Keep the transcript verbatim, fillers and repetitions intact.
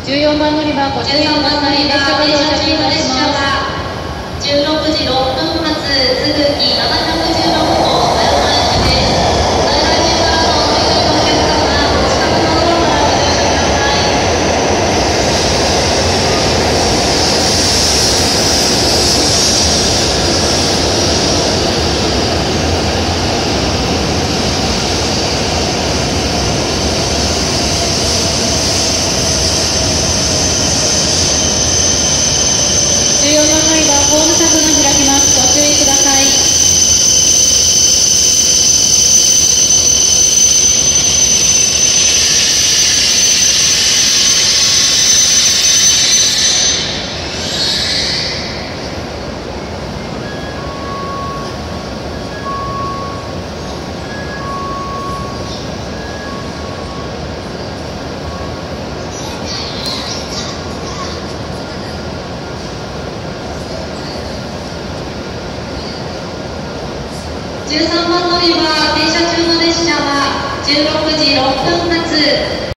じゅうよんばん乗り場、ご注意ください。列車が到着いたします。 じゅうろくじろっぷん発、都筑ななひゃくじゅうろく号葉山駅です。在来線からのお乗り換えのお客様、お近くのドアからご乗車ください。 じゅうよんばん乗り場、ホーム柵が開きます。ご注意ください。 じゅうさんばん乗り場、停車中の列車はじゅうろくじろっぷん発。